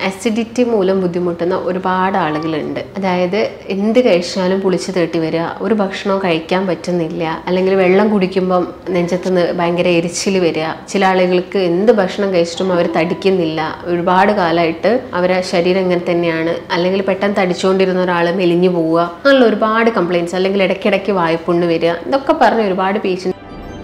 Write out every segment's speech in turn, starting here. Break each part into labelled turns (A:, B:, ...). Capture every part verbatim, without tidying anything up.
A: Acidity മൂലം ബുദ്ധിമുട്ടുന്ന ഒരുപാട് ആളുകളുണ്ട്. അതായത് എന്ത് കഴിച്ചാലും പുളിച്ച് തേട്ടി വരിക, ഒരു ഭക്ഷണവും കഴിക്കാൻ പറ്റുന്നില്ല, അല്ലെങ്കിൽ വെള്ളം കുടിക്കുമ്പം നെഞ്ചത്തുനിന്ന് ഭയങ്കര എരിച്ചിൽ വരിക. ചില ആളുകൾക്ക് എന്ത് ഭക്ഷണം കഴിച്ചിട്ടും അവർ തടിക്കുന്നില്ല, ഒരുപാട് കാലമായിട്ട് അവരെ ശരീരം ഇങ്ങനെ തന്നെയാണ്, അല്ലെങ്കിൽ പെട്ടെന്ന് തടിച്ചുകൊണ്ടിരുന്ന ഒരാൾ മെലിഞ്ഞു പോവുക, അങ്ങനെയുള്ള ഒരുപാട് കംപ്ലയിൻറ്റ്സ്, അല്ലെങ്കിൽ ഇടയ്ക്കിടയ്ക്ക് വായ്പുണ്ണ് വരിക, ഇതൊക്കെ പറഞ്ഞ് ഒരുപാട് പേഷ്യൻസ്.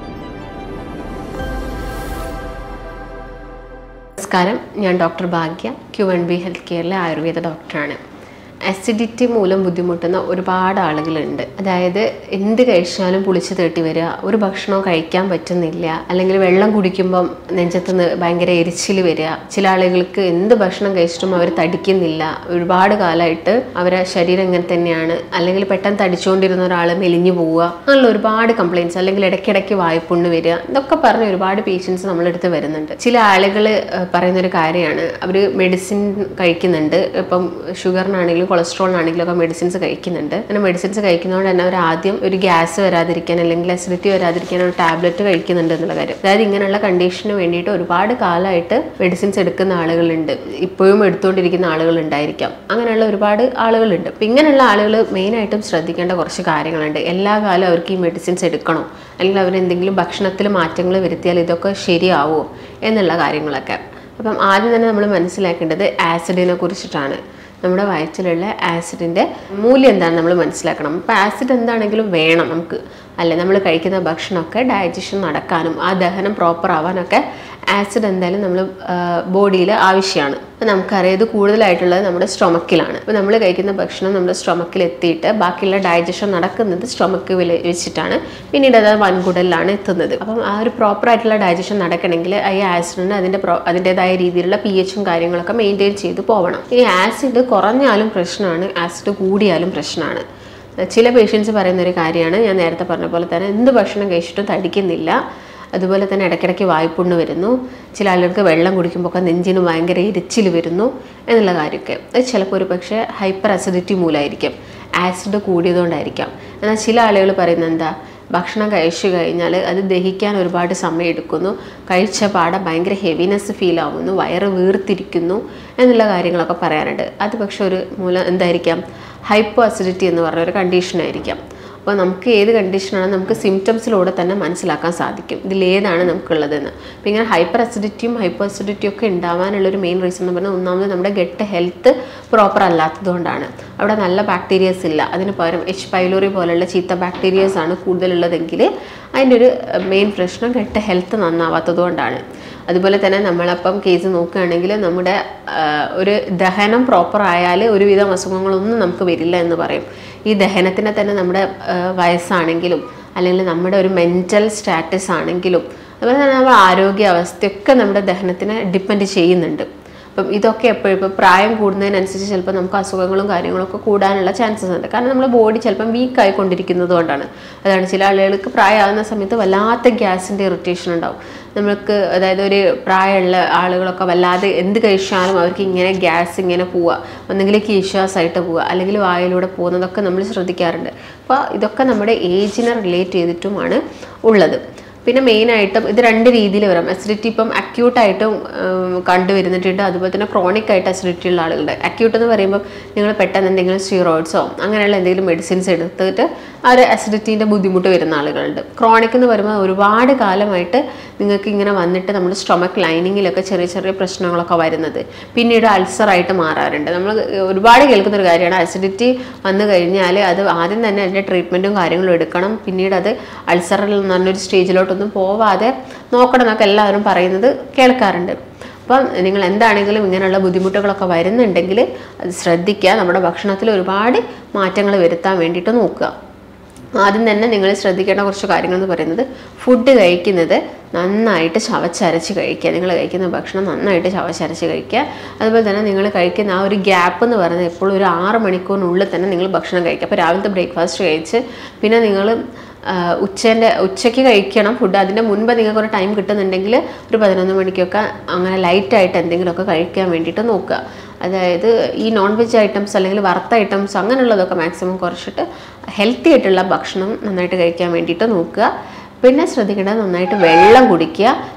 A: നമസ്കാരം, ഞാൻ doctor Bhagya, Q N B health കെയറിലെ ആയുർവേദ ഡോക്ടറാണ്. അസിഡിറ്റി മൂലം ബുദ്ധിമുട്ടുന്ന ഒരുപാട് ആളുകളുണ്ട്. അതായത് എന്ത് കഴിച്ചാലും പുളിച്ച് തേട്ടി വരിക, ഒരു ഭക്ഷണവും കഴിക്കാൻ പറ്റുന്നില്ല, അല്ലെങ്കിൽ വെള്ളം കുടിക്കുമ്പം നെഞ്ചത്തുനിന്ന് ഭയങ്കര എരിച്ചിൽ വരിക. ചില ആളുകൾക്ക് എന്ത് ഭക്ഷണം കഴിച്ചിട്ടും അവർ തടിക്കുന്നില്ല, ഒരുപാട് കാലമായിട്ട് അവരെ ശരീരം ഇങ്ങനെ തന്നെയാണ്, അല്ലെങ്കിൽ പെട്ടെന്ന് തടിച്ചുകൊണ്ടിരുന്ന ഒരാൾ മെലിഞ്ഞു പോവുക, അങ്ങനെയുള്ള ഒരുപാട് കംപ്ലയിൻറ്റ്സ്, അല്ലെങ്കിൽ ഇടയ്ക്കിടയ്ക്ക് വായ്പുണ്ണ് വരിക, ഇതൊക്കെ പറഞ്ഞ് ഒരുപാട് പേഷ്യൻസ് നമ്മളെടുത്ത് വരുന്നുണ്ട്. ചില ആളുകൾ പറയുന്നൊരു കാര്യമാണ്, അവർ മെഡിസിൻ കഴിക്കുന്നുണ്ട്, ഇപ്പം ഷുഗറിനാണെങ്കിലും കൊളസ്ട്രോളിനാണെങ്കിലും ഒക്കെ മെഡിസിൻസ് കഴിക്കുന്നുണ്ട്. അങ്ങനെ മെഡിസിൻസ് കഴിക്കുന്നതുകൊണ്ട് തന്നെ അവർ ആദ്യം ഒരു ഗ്യാസ് വരാതിരിക്കാൻ, അല്ലെങ്കിൽ അസിഡിറ്റി വരാതിരിക്കാൻ ഒരു ടാബ്ലറ്റ് കഴിക്കുന്നുണ്ട് എന്നുള്ള കാര്യം. അതായത് ഇങ്ങനെയുള്ള കണ്ടീഷന് വേണ്ടിയിട്ട് ഒരുപാട് കാലമായിട്ട് മെഡിസിൻസ് എടുക്കുന്ന ആളുകളുണ്ട്, ഇപ്പോഴും എടുത്തുകൊണ്ടിരിക്കുന്ന ആളുകൾ ഉണ്ടായിരിക്കാം. അങ്ങനെയുള്ള ഒരുപാട് ആളുകളുണ്ട്. അപ്പം ഇങ്ങനെയുള്ള ആളുകൾ മെയിനായിട്ടും ശ്രദ്ധിക്കേണ്ട കുറച്ച് കാര്യങ്ങളുണ്ട്. എല്ലാ കാലവും അവർക്ക് ഈ മെഡിസിൻസ് എടുക്കണോ, അല്ലെങ്കിൽ അവരെന്തെങ്കിലും ഭക്ഷണത്തിൽ മാറ്റങ്ങൾ വരുത്തിയാൽ ഇതൊക്കെ ശരിയാവുമോ എന്നുള്ള കാര്യങ്ങളൊക്കെ. അപ്പം ആദ്യം തന്നെ നമ്മൾ മനസ്സിലാക്കേണ്ടത് ആസിഡിനെ കുറിച്ചിട്ടാണ്. നമ്മുടെ വയറ്റിലുള്ള ആസിഡിൻ്റെ മൂല്യം എന്താണെന്ന് നമ്മൾ മനസ്സിലാക്കണം. അപ്പോൾ ആസിഡ് എന്താണെങ്കിലും വേണം നമുക്ക്, അല്ലെ നമ്മൾ കഴിക്കുന്ന ഭക്ഷണമൊക്കെ ഡൈജഷൻ നടക്കാനും ആ ദഹനം പ്രോപ്പർ ആവാനൊക്കെ ആസിഡ് എന്തായാലും നമ്മൾ ബോഡിയിൽ ആവശ്യമാണ്. അപ്പോൾ നമുക്കറിയാം ഇത് കൂടുതലായിട്ടുള്ളത് നമ്മുടെ സ്റ്റൊമക്കിലാണ്. അപ്പോൾ നമ്മൾ കഴിക്കുന്ന ഭക്ഷണം നമ്മുടെ സ്റ്റൊമക്കിൽ എത്തിയിട്ട് ബാക്കിയുള്ള ഡൈജഷൻ നടക്കുന്നത് സ്റ്റൊമക്ക് വെച്ചിട്ടാണ്, പിന്നീട് അത് വൻകുടലിലാണ് എത്തുന്നത്. അപ്പം ആ ഒരു പ്രോപ്പറായിട്ടുള്ള ഡൈജഷൻ നടക്കണമെങ്കിൽ ഈ ആസിഡിന് അതിൻ്റെ പ്രോ അതിൻ്റെതായ രീതിയിലുള്ള പി എച്ചും കാര്യങ്ങളൊക്കെ മെയിൻറ്റെയിൻ ചെയ്ത് പോകണം. ഈ ആസിഡ് കുറഞ്ഞാലും പ്രശ്നമാണ്, ആസിഡ് കൂടിയാലും പ്രശ്നമാണ്. ചില പേഷ്യൻസ് പറയുന്നൊരു കാര്യമാണ്, ഞാൻ നേരത്തെ പറഞ്ഞ പോലെ തന്നെ എന്ത് ഭക്ഷണം കഴിച്ചിട്ടും തടിക്കുന്നില്ല, അതുപോലെ തന്നെ ഇടയ്ക്കിടയ്ക്ക് വായ്പുണ്ണ് വരുന്നു, ചില ആളുകൾക്ക് വെള്ളം കുടിക്കുമ്പോൾ ഒക്കെ നെഞ്ചിന് ഭയങ്കര എരിച്ചിൽ വരുന്നു എന്നുള്ള കാര്യമൊക്കെ. അത് ചിലപ്പോൾ ഒരു പക്ഷേ ഹൈപ്പർ അസിഡിറ്റി മൂലമായിരിക്കും, ആസിഡ് കൂടിയതുകൊണ്ടായിരിക്കാം. എന്നാൽ ചില ആളുകൾ പറയുന്നത് എന്താ, ഭക്ഷണം കഴിച്ചു കഴിഞ്ഞാൽ അത് ദഹിക്കാൻ ഒരുപാട് സമയം എടുക്കുന്നു, കഴിച്ച പാടെ ഭയങ്കര ഹെവിനെസ് ഫീൽ ആവുന്നു, വയറ് വീർത്തിരിക്കുന്നു എന്നുള്ള കാര്യങ്ങളൊക്കെ പറയാറുണ്ട്. അത് പക്ഷെ ഒരു മൂലം എന്തായിരിക്കാം, ഹൈപ്പോ അസിഡിറ്റി എന്ന് പറഞ്ഞ ഒരു കണ്ടീഷനായിരിക്കാം. അപ്പോൾ നമുക്ക് ഏത് കണ്ടീഷനാണ് നമുക്ക് സിംറ്റംസിലൂടെ തന്നെ മനസ്സിലാക്കാൻ സാധിക്കും ഇതിലേതാണ് നമുക്കുള്ളതെന്ന്. അപ്പോൾ ഇങ്ങനെ ഹൈപ്പർ അസിഡിറ്റിയും ഹൈപ്പോ അസിഡിറ്റിയും ഒക്കെ ഉണ്ടാവാനുള്ളൊരു മെയിൻ റീസൺ എന്ന് പറഞ്ഞാൽ ഒന്നാമത് നമ്മുടെ ഗട്ട് ഹെൽത്ത് പ്രോപ്പർ അല്ലാത്തതുകൊണ്ടാണ്. അവിടെ നല്ല ബാക്ടീരിയസ് ഇല്ല, അതിന് പകരം എച്ച് പൈലോറി പോലുള്ള ചീത്ത ബാക്ടീരിയസ് ആണ് കൂടുതലുള്ളതെങ്കിൽ അതിൻ്റെ ഒരു മെയിൻ പ്രശ്നം ഗട്ട് ഹെൽത്ത് നന്നാവാത്തതുകൊണ്ടാണ്. അതുപോലെ തന്നെ നമ്മളപ്പം കേസ് നോക്കുകയാണെങ്കിൽ നമ്മുടെ ഒരു ദഹനം പ്രോപ്പർ ആയാൽ ഒരുവിധം അസുഖങ്ങളൊന്നും നമുക്ക് വരില്ല എന്ന് പറയും. ഈ ദഹനത്തിനെ തന്നെ നമ്മുടെ വയസ്സാണെങ്കിലും, അല്ലെങ്കിൽ നമ്മുടെ ഒരു മെൻ്റൽ സ്റ്റാറ്റസ് ആണെങ്കിലും, അതുപോലെ തന്നെ നമ്മുടെ ആരോഗ്യാവസ്ഥയൊക്കെ നമ്മുടെ ദഹനത്തിനെ ഡിപ്പെൻഡ് ചെയ്യുന്നുണ്ട്. അപ്പം ഇതൊക്കെ എപ്പോഴും ഇപ്പോൾ പ്രായം കൂടുന്നതിനനുസരിച്ച് ചിലപ്പോൾ നമുക്ക് അസുഖങ്ങളും കാര്യങ്ങളൊക്കെ കൂടാനുള്ള ചാൻസസ് ഉണ്ട്. കാരണം നമ്മുടെ ബോഡി ചിലപ്പം വീക്കായിക്കൊണ്ടിരിക്കുന്നത് കൊണ്ടാണ്. അതാണ് ചില ആളുകൾക്ക് പ്രായമാകുന്ന സമയത്ത് വല്ലാത്ത ഗ്യാസിൻ്റെ ഇറിറ്റേഷൻ ഉണ്ടാവും നമുക്ക്. അതായത് ഒരു പ്രായമുള്ള ആളുകളൊക്കെ വല്ലാതെ എന്ത് കഴിച്ചാലും അവർക്ക് ഇങ്ങനെ ഗ്യാസ് ഇങ്ങനെ പോവുക, ഒന്നെങ്കിൽ കീശ്വാസമായിട്ട് പോവുക, അല്ലെങ്കിൽ വായിലൂടെ പോകുന്നതൊക്കെ നമ്മൾ ശ്രദ്ധിക്കാറുണ്ട്. അപ്പോൾ ഇതൊക്കെ നമ്മുടെ ഏജിനെ റിലേറ്റ് ചെയ്തിട്ടുമാണ് ഉള്ളത്. പിന്നെ മെയിനായിട്ടും ഇത് രണ്ട് രീതിയിൽ വരാം. അസിഡിറ്റി ഇപ്പം അക്യൂട്ടായിട്ടും കണ്ടുവരുന്നിട്ടുണ്ട്, അതുപോലെ തന്നെ ക്രോണിക് ആയിട്ട് അസിഡിറ്റി ഉള്ള ആളുകളുടെ. അക്യൂട്ട് എന്ന് പറയുമ്പോൾ നിങ്ങൾ പെട്ടെന്ന് എന്തെങ്കിലും സ്റ്റീറോയിഡ്സോ അങ്ങനെയുള്ള എന്തെങ്കിലും മെഡിസിൻസ് എടുത്തിട്ട് ആ ഒരു അസിഡിറ്റീൻ്റെ ബുദ്ധിമുട്ട് വരുന്ന ആളുകളുണ്ട്. ക്രോണിക് എന്ന് പറയുമ്പോൾ ഒരുപാട് കാലമായിട്ട് നിങ്ങൾക്ക് ഇങ്ങനെ വന്നിട്ട് നമ്മുടെ സ്റ്റൊമക്ക് ലൈനിങ്ങിലൊക്കെ ചെറിയ ചെറിയ പ്രശ്നങ്ങളൊക്കെ വരുന്നത് പിന്നീട് അൾസറായിട്ട് മാറാറുണ്ട്. നമ്മൾ ഒരുപാട് കേൾക്കുന്നൊരു കാര്യമാണ്, അസിഡിറ്റി വന്നു കഴിഞ്ഞാൽ അത് ആദ്യം തന്നെ അതിൻ്റെ ട്രീറ്റ്മെൻറ്റും കാര്യങ്ങളും എടുക്കണം, പിന്നീട് അത് അൾസറിൽ എന്ന് പറഞ്ഞൊരു സ്റ്റേജിലോട്ട് ഒന്നും പോവാതെ നോക്കണം എന്നൊക്കെ എല്ലാവരും പറയുന്നത് കേൾക്കാറുണ്ട്. അപ്പം നിങ്ങൾ എന്താണെങ്കിലും ഇങ്ങനെയുള്ള ബുദ്ധിമുട്ടുകളൊക്കെ വരുന്നുണ്ടെങ്കിൽ അത് ശ്രദ്ധിക്കുക, നമ്മുടെ ഭക്ഷണത്തിൽ ഒരുപാട് മാറ്റങ്ങൾ വരുത്താൻ വേണ്ടിയിട്ട് നോക്കുക. ആദ്യം തന്നെ നിങ്ങൾ ശ്രദ്ധിക്കേണ്ട കുറച്ച് കാര്യങ്ങൾ എന്ന് പറയുന്നത്, ഫുഡ് കഴിക്കുന്നത് നന്നായിട്ട് ചവച്ചരച്ച് കഴിക്കുക. നിങ്ങൾ കഴിക്കുന്ന ഭക്ഷണം നന്നായിട്ട് ചവച്ചരച്ച് കഴിക്കുക. അതുപോലെ തന്നെ നിങ്ങൾ കഴിക്കുന്ന ആ ഒരു ഗ്യാപ്പ് എന്ന് പറയുന്നത് എപ്പോഴും ഒരു ആറ് മണിക്കൂറിനുള്ളിൽ തന്നെ നിങ്ങൾ ഭക്ഷണം കഴിക്കുക. അപ്പോൾ രാവിലത്തെ ബ്രേക്ക്ഫാസ്റ്റ് കഴിച്ച് പിന്നെ നിങ്ങൾ ഉച്ചേൻ്റെ ഉച്ചയ്ക്ക് കഴിക്കണം ഫുഡ്. അതിൻ്റെ മുൻപ് നിങ്ങൾക്കൊരു ടൈം കിട്ടുന്നുണ്ടെങ്കിൽ ഒരു പതിനൊന്ന് മണിക്കൊക്കെ അങ്ങനെ ലൈറ്റായിട്ട് എന്തെങ്കിലുമൊക്കെ കഴിക്കാൻ വേണ്ടിയിട്ട് നോക്കുക. അതായത് ഈ നോൺ വെജ് ഐറ്റംസ് അല്ലെങ്കിൽ വറുത്ത ഐറ്റംസ് അങ്ങനെയുള്ളതൊക്കെ മാക്സിമം കുറച്ചിട്ട് ഹെൽത്തി ആയിട്ടുള്ള ഭക്ഷണം നന്നായിട്ട് കഴിക്കാൻ വേണ്ടിയിട്ട് നോക്കുക. പിന്നെ ശ്രദ്ധിക്കേണ്ടത് നന്നായിട്ട് വെള്ളം കുടിക്കുക.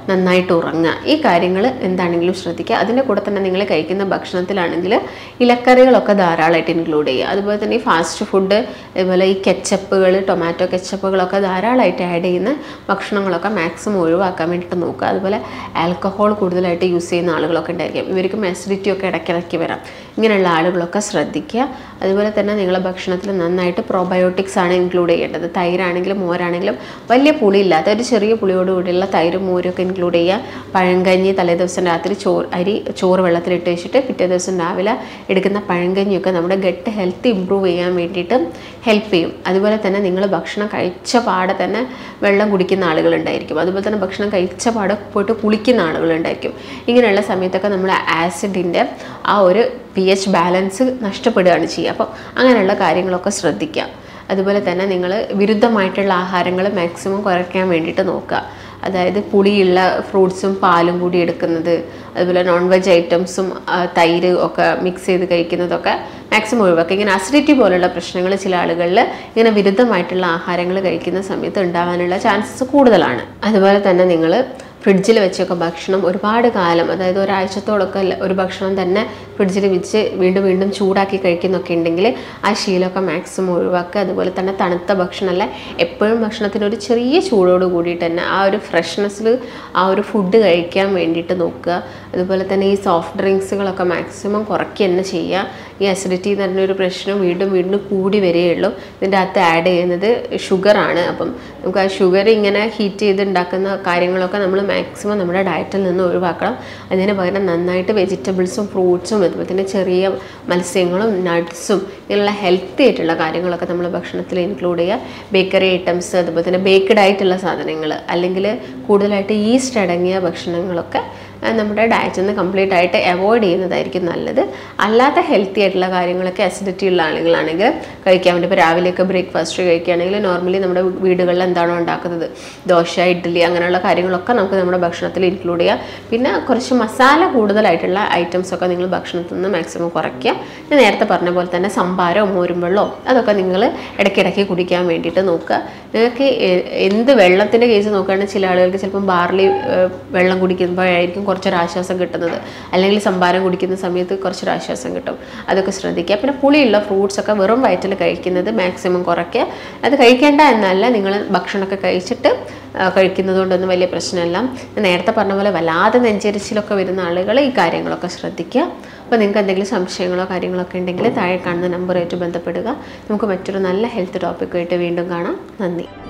A: നന്നായിട്ട് ഉറങ്ങുക, ഈ കാര്യങ്ങൾ എന്താണെങ്കിലും ശ്രദ്ധിക്കുക. അതിൻ്റെ കൂടെ തന്നെ നിങ്ങൾ കഴിക്കുന്ന ഭക്ഷണത്തിലാണെങ്കിൽ ഇലക്കറികളൊക്കെ ധാരാളമായിട്ട് ഇൻക്ലൂഡ് ചെയ്യുക. അതുപോലെ തന്നെ ഈ ഫാസ്റ്റ് ഫുഡ്, അതുപോലെ ഈ കെച്ചപ്പുകൾ, ടൊമാറ്റോ കെച്ചപ്പുകളൊക്കെ ധാരാളമായിട്ട് ആഡ് ചെയ്യുന്ന ഭക്ഷണങ്ങളൊക്കെ മാക്സിമം ഒഴിവാക്കാൻ വേണ്ടിയിട്ട് നോക്കുക. അതുപോലെ ആൽക്കഹോൾ കൂടുതലായിട്ട് യൂസ് ചെയ്യുന്ന ആളുകളൊക്കെ ഉണ്ടായിരിക്കും, ഇവർക്കും ആസിഡിറ്റി ഒക്കെ ഇടയ്ക്കിടയ്ക്ക് വരാം. ഇങ്ങനെയുള്ള ആളുകളൊക്കെ ശ്രദ്ധിക്കുക. അതുപോലെ തന്നെ നിങ്ങളുടെ ഭക്ഷണത്തിൽ നന്നായിട്ട് പ്രോബയോട്ടിക്സ് ആണ് ഇൻക്ലൂഡ് ചെയ്യേണ്ടത്. തൈരാണെങ്കിലും മോരാണെങ്കിലും വലിയ പുളിയില്ലാത്ത ഒരു ചെറിയ പുളിയോടുകൂടിയുള്ള തൈരും മോരൊക്കെ ഇൻക്ലൂഡ് ചെയ്യുക. പഴങ്കഞ്ഞി തലേദിവസം രാത്രി ചോറ് അരി ചോറ് വെള്ളത്തിലിട്ട് വെച്ചിട്ട് പിറ്റേ ദിവസം രാവിലെ എടുക്കുന്ന പഴങ്കഞ്ഞിയൊക്കെ നമ്മുടെ ഗട്ട് ഹെൽത്ത് ഇമ്പ്രൂവ് ചെയ്യാൻ വേണ്ടിയിട്ട് ഹെൽപ്പ് ചെയ്യും. അതുപോലെ തന്നെ നിങ്ങൾ ഭക്ഷണം കഴിച്ച പാടെ തന്നെ വെള്ളം കുടിക്കുന്ന ആളുകളുണ്ടായിരിക്കും. അതുപോലെ തന്നെ ഭക്ഷണം കഴിച്ച പാടെ പോയിട്ട് കുളിക്കുന്ന ആളുകളുണ്ടായിരിക്കും. ഇങ്ങനെയുള്ള സമയത്തൊക്കെ നമ്മൾ ആസിഡിൻ്റെ ആ ഒരു പി എച്ച് ബാലൻസ് നഷ്ടപ്പെടുകയാണ് ചെയ്യുക. അപ്പം അങ്ങനെയുള്ള കാര്യങ്ങളൊക്കെ ശ്രദ്ധിക്കാം. അതുപോലെ തന്നെ നിങ്ങൾ വിരുദ്ധമായിട്ടുള്ള ആഹാരങ്ങൾ മാക്സിമം കുറയ്ക്കാൻ വേണ്ടിയിട്ട് നോക്കുക. അതായത് പുളിയുള്ള ഫ്രൂട്ട്സും പാലും കൂടി എടുക്കുന്നത്, അതുപോലെ നോൺ വെജ് ഐറ്റംസും തൈര് ഒക്കെ മിക്സ് ചെയ്ത് കഴിക്കുന്നതൊക്കെ മാക്സിമം ഒഴിവാക്കുക. ഇങ്ങനെ അസിഡിറ്റി പോലുള്ള പ്രശ്നങ്ങൾ ചില ആളുകളിൽ ഇങ്ങനെ വിരുദ്ധമായിട്ടുള്ള ആഹാരങ്ങൾ കഴിക്കുന്ന സമയത്ത് ഉണ്ടാകാനുള്ള ചാൻസസ് കൂടുതലാണ്. അതുപോലെ തന്നെ നിങ്ങൾ ഫ്രിഡ്ജിൽ വെച്ചൊക്കെ ഭക്ഷണം ഒരുപാട് കാലം, അതായത് ഒരാഴ്ചത്തോളൊക്കെ ഒരു ഭക്ഷണം തന്നെ ഫ്രിഡ്ജിൽ വെച്ച് വീണ്ടും വീണ്ടും ചൂടാക്കി കഴിക്കുന്നൊക്കെ ഉണ്ടെങ്കിൽ ആ ശീലമൊക്കെ മാക്സിമം ഒഴിവാക്കുക. അതുപോലെ തന്നെ തണുത്ത ഭക്ഷണമല്ല, എപ്പോഴും ഭക്ഷണത്തിന് ഒരു ചെറിയ ചൂടോട് കൂടിയിട്ട് തന്നെ ആ ഒരു ഫ്രഷ്നെസ്സിൽ ആ ഒരു ഫുഡ് കഴിക്കാൻ വേണ്ടിയിട്ട് നോക്കുക. അതുപോലെ തന്നെ ഈ സോഫ്റ്റ് ഡ്രിങ്ക്സുകളൊക്കെ മാക്സിമം കുറയ്ക്കുക തന്നെ ചെയ്യുക. ഈ അസിഡിറ്റി എന്ന് പറഞ്ഞൊരു പ്രശ്നം വീണ്ടും വീണ്ടും കൂടി വരികയുള്ളൂ. ഇതിൻ്റെ അകത്ത് ആഡ് ചെയ്യുന്നത് ഷുഗറാണ്. അപ്പം നമുക്ക് ആ ഷുഗർ ഇങ്ങനെ ഹീറ്റ് ചെയ്ത് ഉണ്ടാക്കുന്ന കാര്യങ്ങളൊക്കെ നമ്മൾ മാക്സിമം നമ്മുടെ ഡയറ്റിൽ നിന്ന് ഒഴിവാക്കണം. അതിന് പകരം നന്നായിട്ട് വെജിറ്റബിൾസും ഫ്രൂട്ട്സും അതുപോലെ തന്നെ ചെറിയ മത്സ്യങ്ങളും നട്ട്സും ഇങ്ങനെയുള്ള ഹെൽത്തി ആയിട്ടുള്ള കാര്യങ്ങളൊക്കെ നമ്മൾ ഭക്ഷണത്തിൽ ഇൻക്ലൂഡ് ചെയ്യുക. ബേക്കറി ഐറ്റംസ്, അതുപോലെ തന്നെ ബേക്ക്ഡ് ആയിട്ടുള്ള സാധനങ്ങൾ അല്ലെങ്കിൽ കൂടുതലായിട്ട് ഈസ്റ്റ് അടങ്ങിയ ഭക്ഷണങ്ങളൊക്കെ നമ്മുടെ ഡയറ്റിൽ നിന്ന് കംപ്ലീറ്റ് ആയിട്ട് അവോയ്ഡ് ചെയ്യുന്നതായിരിക്കും നല്ലത്. അല്ലാത്ത ഹെൽത്തി ആയിട്ടുള്ള കാര്യങ്ങളൊക്കെ അസിഡിറ്റി ഉള്ള ആളുകളാണെങ്കിൽ കഴിക്കാൻ വേണ്ടി, ഇപ്പോൾ രാവിലെയൊക്കെ ബ്രേക്ക്ഫാസ്റ്റ് കഴിക്കുകയാണെങ്കിൽ നോർമലി നമ്മുടെ വീടുകളിൽ എന്താണോ ഉണ്ടാക്കുന്നത്, ദോശ, ഇഡ്ഡലി അങ്ങനെയുള്ള കാര്യങ്ങളൊക്കെ നമുക്ക് നമ്മുടെ ഭക്ഷണത്തിൽ ഇൻക്ലൂഡ് ചെയ്യാം. പിന്നെ കുറച്ച് മസാല കൂടുതലായിട്ടുള്ള ഐറ്റംസൊക്കെ നിങ്ങൾ ഭക്ഷണത്തിൽ നിന്ന് മാക്സിമം കുറയ്ക്കുക. ഞാൻ നേരത്തെ പറഞ്ഞ പോലെ തന്നെ സംഭാരോ മോരും വെള്ളമോ അതൊക്കെ നിങ്ങൾ ഇടയ്ക്കിടയ്ക്ക് കുടിക്കാൻ വേണ്ടിയിട്ട് നോക്കുക. നിങ്ങൾക്ക് എന്ത് വെള്ളത്തിൻ്റെ കേസ് നോക്കുകയാണെങ്കിൽ ചില ആളുകൾക്ക് ചിലപ്പം ബാർലി വെള്ളം കുടിക്കുമ്പോഴായിരിക്കും കുറച്ചൊരാശ്വാസം കിട്ടുന്നത്, അല്ലെങ്കിൽ സംഭാരം കുടിക്കുന്ന സമയത്ത് കുറച്ചൊരാശ്വാസം കിട്ടും. അതൊക്കെ ശ്രദ്ധിക്കുക. പിന്നെ പുളിയുള്ള ഫ്രൂട്ട്സൊക്കെ വെറും വയറ്റിൽ കഴിക്കുന്നത് മാക്സിമം കുറയ്ക്കുക. അത് കഴിക്കേണ്ട എന്നല്ല, നിങ്ങൾ ഭക്ഷണമൊക്കെ കഴിച്ചിട്ട് കഴിക്കുന്നത് കൊണ്ടൊന്നും വലിയ പ്രശ്നമല്ല. നേരത്തെ പറഞ്ഞ പോലെ വല്ലാതെ നെഞ്ചരിച്ചിലൊക്കെ വരുന്ന ആളുകൾ ഈ കാര്യങ്ങളൊക്കെ ശ്രദ്ധിക്കുക. അപ്പോൾ നിങ്ങൾക്ക് എന്തെങ്കിലും സംശയങ്ങളോ കാര്യങ്ങളൊക്കെ ഉണ്ടെങ്കിൽ താഴെ കാണുന്ന നമ്പറുമായിട്ട് ബന്ധപ്പെടുക. നമുക്ക് മറ്റൊരു നല്ല ഹെൽത്ത് ടോപ്പിക്കുമായിട്ട് വീണ്ടും കാണാം. നന്ദി.